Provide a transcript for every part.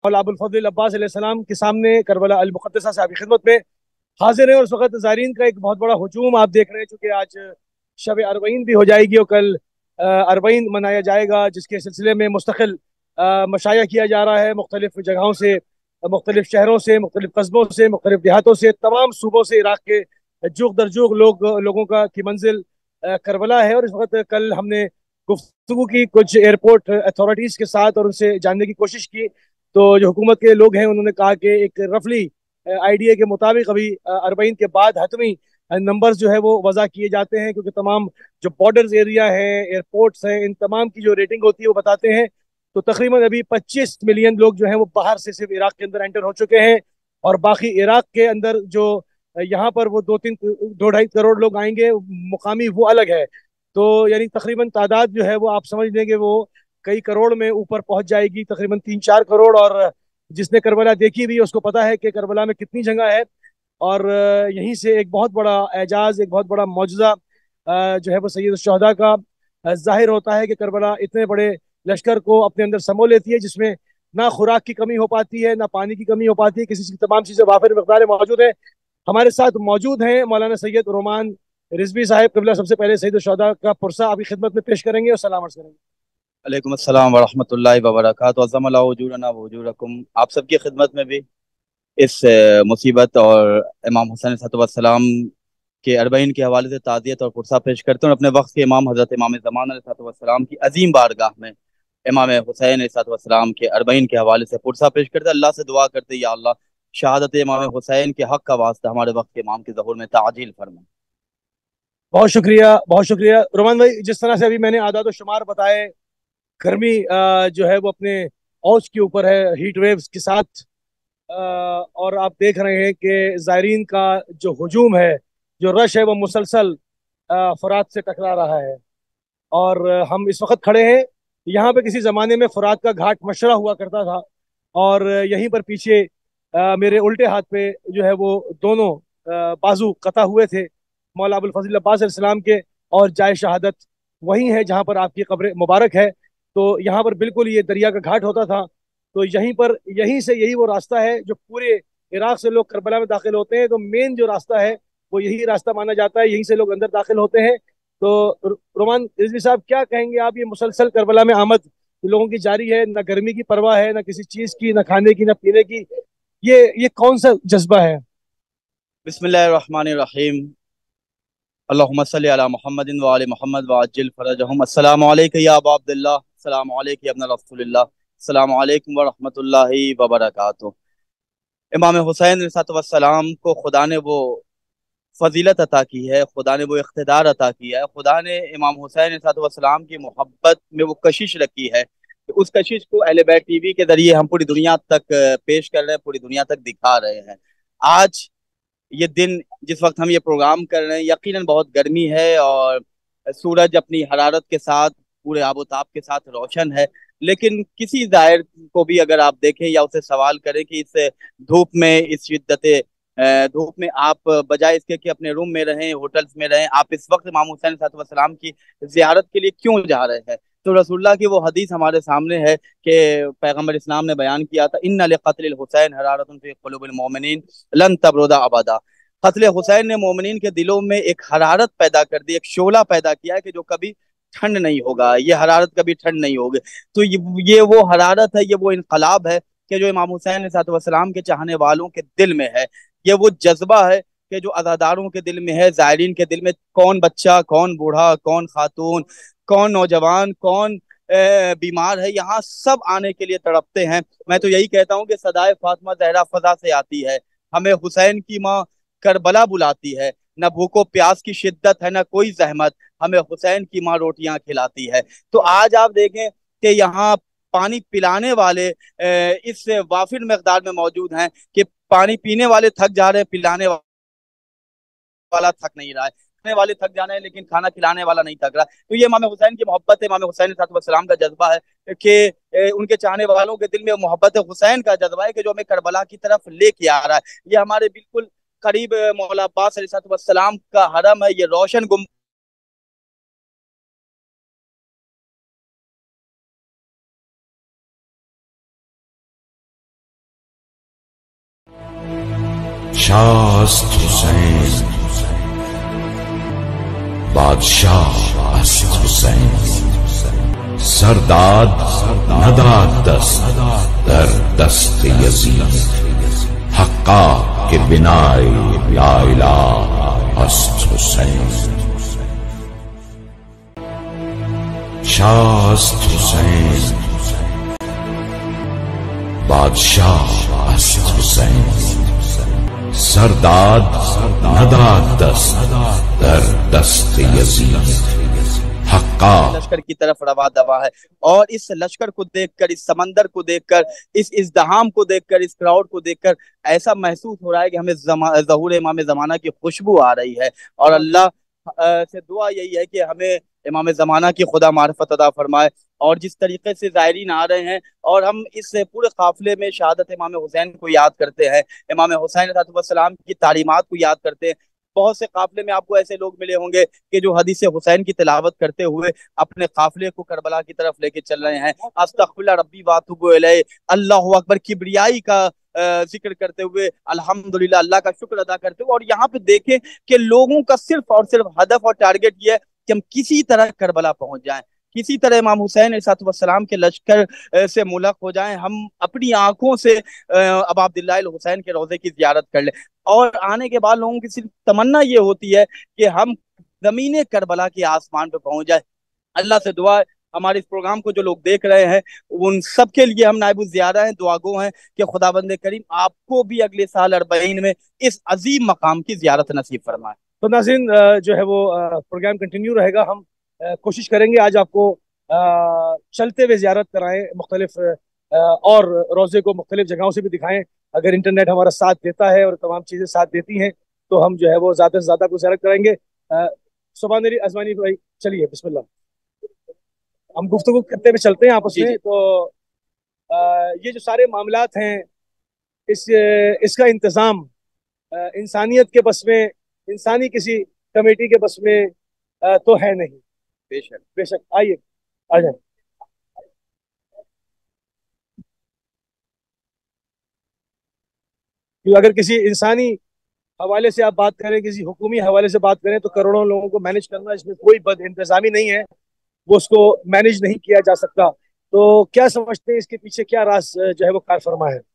مولا ابوالفضل عباس علیہ السلام کے سامنے کربلا المقدسہ سے آپ کی خدمت میں حاضر ہیں، اور اس وقت زائرین کا ایک بہت بڑا ہجوم آپ دیکھ رہے ہیں، چونکہ آج شب اربعین بھی ہو جائے گی اور کل اربعین منایا جائے گا، جس کے سلسلے میں مستقل مشاعرہ کیا جا رہا ہے مختلف جگہوں سے، مختلف شہروں سے، مختلف قصبوں سے، مختلف دیہاتوں سے، تمام صوبوں سے عراق کے جوگ در جوگ لوگوں کا کی منزل کربلا ہے۔ اور اس وقت کل ہم نے گفتگو کی کچھ ایئرپورٹ اتھارٹیز کے ساتھ اور ان سے جاننے کی کوشش کی، تو جو حکومت کے لوگ ہیں انہوں نے کہا کہ ایک رفلی آئیڈیا کے مطابق ابھی اربعین کے بعد حتمی نمبرز جو ہے وہ وضع کیے جاتے ہیں، کیونکہ تمام جو بارڈرز ایریا ہے، ایئرپورٹس ہیں، ان تمام کی جو ریٹنگ ہوتی ہے وہ بتاتے ہیں، تو تقریباً ابھی 25 ملین لوگ جو ہیں وہ باہر سے صرف عراق کے اندر انٹر ہو چکے ہیں، اور باقی عراق کے اندر جو یہاں پر وہ 2-2.5 کروڑ لوگ آئیں گے مقامی، وہ الگ ہے۔ تو یعنی تقریباً تعداد جو ہے وہ آپ سمجھ لیں گے وہ کئی کروڑ میں اوپر پہنچ جائے گی، تقریباً 3-4 کروڑ۔ اور جس نے کربلا دیکھی بھی اس کو پتا ہے کہ کربلا میں کتنی جگہ ہے، اور یہیں سے ایک بہت بڑا اعجاز، ایک بہت بڑا معجزہ جو ہے وہ سید الشہداء کا ظاہر ہوتا ہے کہ کربلا اتنے بڑے لشکر کو اپنے اندر سمو لیتی ہے، جس میں نہ خوراک کی کمی ہو پاتی ہے، نہ پانی کی کمی ہو پاتی ہے، کسی چیز تمام چیزیں وافر مقدار میں موجود ہیں۔ ہمارے ساتھ موجود ہیں مولانا سید رومان رضوی صاحب، قبلہ سب سے پہلے سید الشہداء کا پرسہ آپ کی خدمت میں پیش کریں گے اور سلام عرض کریں گے۔ علیکم السلام ورحمۃ اللہ وبرکاتہ، عظم اللہ وجورنا وجورکم۔ آپ سب کی خدمت میں بھی اس مصیبت اور امام حسین صلی اللہ علیہ وسلم کے اربعین کے حوالے سے تعزیت اور پرسہ پیش کرتے ہیں، اور اپنے وقت کے امام حضرت امام زمان علیہ السلام کی عظیم بارگاہ میں امام حسین علیہ السلام کے اربعین کے حوالے سے پرسہ پیش کرتے ہیں۔ اللہ سے دعا کرتے ہیں، یا اللہ شہادت امام حسین کے حق کا واسطہ ہمارے وقت کے امام کے ظہور میں تعجیل فرما۔ بہت شکریہ، بہت شکریہ رومان بھائی۔ جس طرح سے ابھی میں نے اعداد و شمار بتائے، گرمی جو ہے وہ اپنے اوج کے اوپر ہے، ہیٹ ویوز کے ساتھ، اور آپ دیکھ رہے ہیں کہ زائرین کا جو ہجوم ہے، جو رش ہے، وہ مسلسل فرات سے ٹکرا رہا ہے۔ اور ہم اس وقت کھڑے ہیں یہاں پہ، کسی زمانے میں فرات کا گھاٹ مشرہ ہوا کرتا تھا، اور یہیں پر پیچھے میرے الٹے ہاتھ پہ جو ہے وہ دونوں بازو قطع ہوئے تھے مولا ابوالفضل عباس علیہ السلام کے، اور جائے شہادت وہی ہے جہاں پر آپ کی قبر مبارک ہے۔ تو یہاں پر بالکل یہ دریا کا گھاٹ ہوتا تھا، تو یہیں پر، یہیں سے یہی وہ راستہ ہے جو پورے عراق سے لوگ کربلا میں داخل ہوتے ہیں، تو مین جو راستہ ہے وہ یہی راستہ مانا جاتا ہے، یہیں سے لوگ اندر داخل ہوتے ہیں۔ تو رومان رضوی صاحب کیا کہیں گے آپ؟ یہ مسلسل کربلا میں آمد لوگوں کی جاری ہے، نہ گرمی کی پرواہ ہے، نہ کسی چیز کی، نہ کھانے کی، نہ پینے کی، یہ کون سا جذبہ ہے؟ بسم اللہ الرحمن الرحیم، اللہم صلی علی محمد وآل محمد وعجل فرجہم۔ السلام علیکم یا ابا عبداللہ، السلام علیکم یا ابن رسول اللہ، السلام علیکم ورحمۃ اللہ وبرکاتہ۔ امام حسین علیہ السلام کو خدا نے وہ فضیلت عطا کی ہے، خدا نے وہ اقتدار عطا کیا ہے، خدا نے امام حسین علیہ السلام کی محبت میں وہ کشش رکھی ہے کہ اس کشش کو اہل بیت ٹی وی کے ذریعے ہم پوری دنیا تک پیش کر رہے ہیں، پوری دنیا تک دکھا رہے ہیں۔ آج یہ دن، جس وقت ہم یہ پروگرام کر رہے ہیں، یقیناً بہت گرمی ہے اور سورج اپنی حرارت کے ساتھ پورے آب و تاب کے ساتھ روشن ہے، لیکن کسی ظاہر کو بھی اگر آپ دیکھیں یا اسے سوال کریں کہ اس دھوپ میں، اس شدت دھوپ میں آپ بجائے اس کے کہ اپنے روم میں رہیں، ہوٹلز میں رہیں، آپ اس وقت امام حسین صلی اللہ علیہ وسلم کی زیارت کے لیے کیوں جا رہے ہیں؟ تو رسول اللہ کی وہ حدیث ہمارے سامنے ہے کہ پیغمبر اسلام نے بیان کیا تھا، ان لقتل الحسین حرارت فی قلوب المؤمنین لن تبرد ابدا۔ قتل حسین نے مومنین کے دلوں میں ایک حرارت پیدا کر دی، ایک شعلہ پیدا کیا ہے کہ جو کبھی ٹھنڈ نہیں ہوگا، یہ حرارت کبھی ٹھنڈ نہیں ہوگی۔ تو یہ وہ حرارت ہے، یہ وہ انقلاب ہے کہ جو امام حسین علیہ السلام کے چاہنے والوں کے دل میں ہے، یہ وہ جذبہ ہے کہ جو عزاداروں کے دل میں ہے، زائرین کے دل میں، کون بچہ، کون بوڑھا، کون خاتون، کون نوجوان، کون بیمار ہے، یہاں سب آنے کے لیے تڑپتے ہیں۔ میں تو یہی کہتا ہوں کہ صدائے فاطمہ زہرا فضا سے آتی ہے، ہمیں حسین کی ماں کربلا بلاتی ہے، نہ بھوکو پیاس کی شدت ہے، نہ کوئی زحمت، ہمیں حسین کی ماں روٹیاں کھلاتی ہے۔ تو آج آپ دیکھیں کہ یہاں پانی پلانے والے اس وافر مقدار میں موجود ہیں کہ پانی پینے والے تھک جا رہے ہیں، پلانے والا تھک نہیں رہا ہے، کھانے والے تھک جانے ہیں لیکن کھانا کھلانے والا نہیں تھک رہا۔ تو یہ امام حسین کی محبت ہے، امام حسین صلی اللہ علیہ وسلم کا جذبہ ہے کہ ان کے چاہنے والوں کے دل میں محبت حسین کا جذبہ ہے کہ جو ہمیں کربلا کی طرف لے کے آ رہا ہے۔ یہ ہمارے بالکل قریب مولا عباس علیہ السلام کا حرم ہے، یہ روشن گنبد شاه است حسین، بادشاه است حسین. سرداد نداد دست در دست یزید، حقا که بنای لا اله است حسین. شاه است حسین، بادشاه است حسین. سرداد نداد دست در دست یزید، حقا. لشکر کی طرف روا دوا ہے، اور اس لشکر کو دیکھ کر، اس سمندر کو دیکھ کر، اس ازدحام کو دیکھ کر، اس کراؤڈ کو دیکھ کر ایسا محسوس ہو رہا ہے کہ ہمیں ظہور امام زمانہ کی خوشبو آ رہی ہے. اور اللہ سے دعا یہی ہے کہ ہمیں امام زمانہ کی خدا معرفت عطا فرمائے. اور جس طریقے سے زائرین آ رہے ہیں اور ہم اس پورے قافلے میں شہادت امام حسین کو یاد کرتے ہیں، امام حسین علیہ السلام کی تعلیمات کو یاد کرتے ہیں. بہت سے قافلے میں آپ کو ایسے لوگ ملے ہوں گے کہ جو حدیث حسین کی تلاوت کرتے ہوئے اپنے قافلے کو کربلا کی طرف لے کے چل رہے ہیں. استغفر ربی واتوب الیہ، اللہ اکبر، کبریائی کا ذکر کرتے ہوئے، الحمدللہ، اللہ کا شکر ادا کرتے ہوئے. اور یہاں پہ دیکھیں کہ لوگوں کا صرف اور صرف ہدف اور ٹارگٹ یہ ہے کہ ہم کسی طرح کربلا پہنچ جائیں، کسی طرح امام حسین علیہ السلام کے لشکر سے ملحق ہو جائیں، ہم اپنی آنکھوں سے ابا عبداللہ الحسین کے روضے کی زیارت کر لیں. اور آنے کے بعد لوگوں کی صرف تمنا یہ ہوتی ہے کہ ہم زمین کربلا کے آسمان پہ پہنچ جائیں. اللہ سے دعا ہے ہمارے اس پروگرام کو جو لوگ دیکھ رہے ہیں ان سب کے لیے ہم نائب الزیارہ ہیں، دعا گو ہیں کہ خداوند کریم آپ کو بھی اگلے سال 40 میں اس عظیم مقام کی زیارت نصیب فرمائے. تو ناظرین جو ہے وہ پروگرام کنٹینیو رہے گا. ہم کوشش کریں گے آج آپ کو چلتے ہوئے زیارت کرائیں، مختلف اور روزے کو مختلف جگہوں سے بھی دکھائیں. اگر انٹرنیٹ ہمارا ساتھ دیتا ہے اور تمام چیزیں ساتھ دیتی ہیں تو ہم جو ہے وہ زیادہ سے زیادہ کو زیارت کرائیں گے. سبحان اللہ ازمانی بھائی، چلیے بسم اللہ. ہم گفتگو کرتے ہوئے چلتے ہیں آپس میں. تو یہ جو سارے معاملات ہیں اس کا انتظام انسانیت کے بس میں، انسانی کسی کمیٹی کے بس میں تو ہے نہیں. بے شک آئیے آ جائیں. اگر کسی انسانی حوالے سے آپ بات کریں، کسی حکومی حوالے سے بات کریں تو کروڑوں لوگوں کو مینج کرنا، اس میں کوئی بد انتظامی نہیں ہے، وہ اس کو مینج نہیں کیا جا سکتا. تو کیا سمجھتے ہیں اس کے پیچھے کیا راز جو ہے وہ کار فرما ہے؟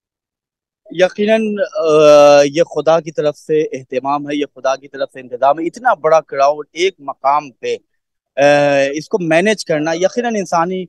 یقیناً یہ خدا کی طرف سے اہتمام ہے، یہ خدا کی طرف سے انتظام ہے. اتنا بڑا کراؤڈ ایک مقام پہ اس کو مینج کرنا یقیناً انسانی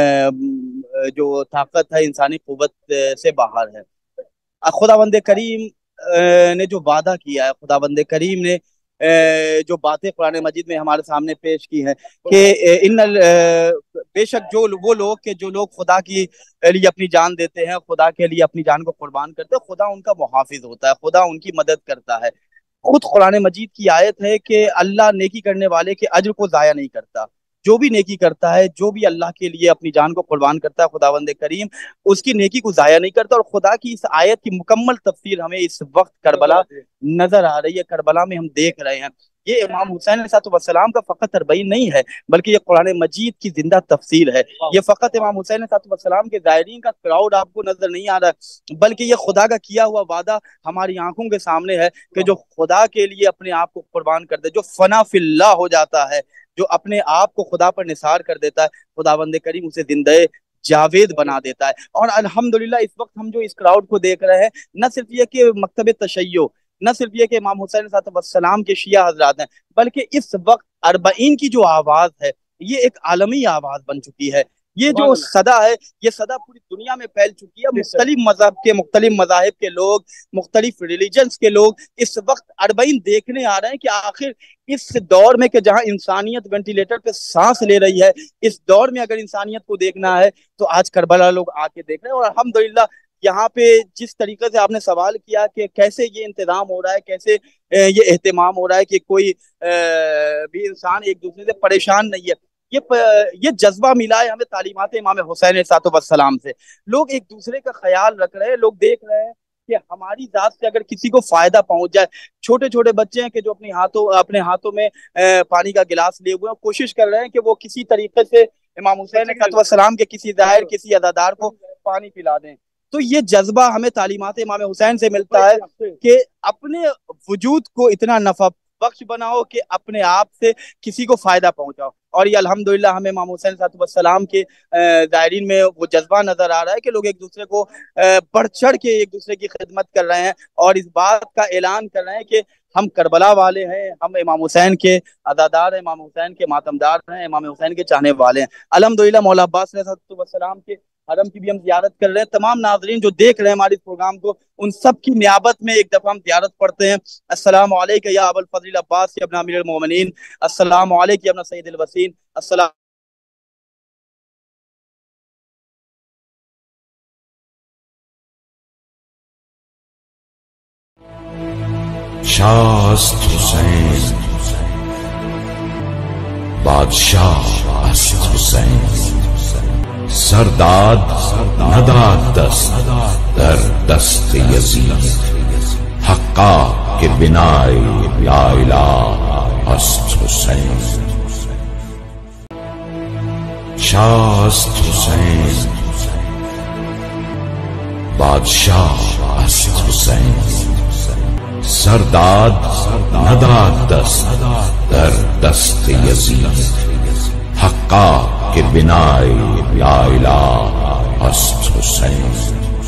جو طاقت ہے، انسانی قوت سے باہر ہے. خداوند کریم نے جو وعدہ کیا ہے، خداوند کریم نے جو باتیں قرآن مجید میں ہمارے سامنے پیش کی ہیں کہ بے شک وہ لوگ کہ جو لوگ خدا کی لیے اپنی جان دیتے ہیں، خدا کے لیے اپنی جان کو قربان کرتے ہیں، خدا ان کا محافظ ہوتا ہے، خدا ان کی مدد کرتا ہے. خود قرآن مجید کی آیت ہے کہ اللہ نیکی کرنے والے کے اجر کو ضائع نہیں کرتا. جو بھی نیکی کرتا ہے، جو بھی اللہ کے لیے اپنی جان کو قربان کرتا ہے، خداوند کریم اس کی نیکی کو ضائع نہیں کرتا. اور خدا کی اس آیت کی مکمل تفسیر ہمیں اس وقت کربلا نظر آ رہی ہے، کربلا میں ہم دیکھ رہے ہیں. یہ امام حسین علیہ السلام کا فقط 40 نہیں ہے، بلکہ یہ قرآن مجید کی زندہ تفسیر ہے. یہ فقط امام حسین علیہ السلام کے زائرین کا کراؤڈ آپ کو نظر نہیں آ رہا، بلکہ یہ خدا کا کیا ہوا وعدہ ہماری آنکھوں کے سامنے ہے کہ جو خدا کے لیے اپنے آپ کو قربان کر دے، جو فنا فی اللہ ہو جاتا ہے، جو اپنے آپ کو خدا پر نثار کر دیتا ہے، خداوند کریم اسے زندہ جاوید بنا دیتا ہے. اور الحمدللہ اس وقت ہم جو اس کراؤڈ کو دیکھ رہے ہیں، نہ صرف یہ کہ مکتب تشیع، نہ صرف یہ کہ امام حسین علیہ السلام کے شیعہ حضرات ہیں، بلکہ اس وقت 40 کی جو آواز ہے یہ ایک عالمی آواز بن چکی ہے. یہ جو صدا ہے، یہ صدا پوری دنیا میں پھیل چکی ہے. مختلف مذہب کے، مختلف مذاہب کے لوگ، مختلف ریلیجنز کے لوگ اس وقت 40 دیکھنے آ رہے ہیں کہ آخر اس دور میں کہ جہاں انسانیت وینٹیلیٹر پہ سانس لے رہی ہے، اس دور میں اگر انسانیت کو دیکھنا ہے تو آج کربلا لوگ آ کے دیکھ رہے ہیں. اور الحمدللہ یہاں پہ جس طریقے سے آپ نے سوال کیا کہ کیسے یہ انتظام ہو رہا ہے، کیسے یہ اہتمام ہو رہا ہے کہ کوئی بھی انسان ایک دوسرے سے پریشان نہیں ہے، یہ جذبہ ملا ہے ہمیں تعلیمات امام حسین علیہ السلام سے. لوگ ایک دوسرے کا خیال رکھ رہے ہیں، لوگ دیکھ رہے ہیں کہ ہماری ذات سے اگر کسی کو فائدہ پہنچ جائے. چھوٹے چھوٹے بچے ہیں کہ جو اپنے ہاتھوں میں پانی کا گلاس لیے ہوئے ہیں، کوشش کر رہے ہیں کہ وہ کسی طریقے سے امام حسین علیہ السلام کے کسی ظاہر، کسی عزادار کو پانی پلا دیں. تو یہ جذبہ ہمیں تعلیمات امام حسین سے ملتا ہے کہ اپنے وجود کو اتنا نفع بخش بناؤ کہ اپنے آپ سے کسی کو فائدہ پہنچاؤ. اور یہ الحمدللہ ہمیں امام حسین صلی اللہ علیہ وسلم کے دائرین میں وہ جذبہ نظر آ رہا ہے کہ لوگ ایک دوسرے کو بڑھ چڑھ کے ایک دوسرے کی خدمت کر رہے ہیں اور اس بات کا اعلان کر رہے ہیں کہ ہم کربلا والے ہیں, ہم امام حسین کے عزادار ہیں, امام حسین کے ماتمدار ہیں, امام حسین کے چاہنے والے ہیں. الحمدللہ مولا عباس علیہ السلام کے حرم کی بھی ہم زیارت کر رہے ہیں. تمام ناظرین جو دیکھ رہے ہیں ہمارے اس پروگرام کو, ان سب کی نیابت میں ایک دفعہ ہم زیارت پڑھتے ہیں. السلام علیکم یا ابو الفضل عباس یا ابن امیر المومنین, السلام علیکم یا ابن سید الوسین, السلام شاہ است حسین بادشاہ است حسین, سرداد نداد دست در دست یزید, حقا که بنای لا اله است حسین. شاہ است حسین بادشاہ است حسین, سرداد نداد دست در دست یزید, حقا که بنای لا اله است حسین.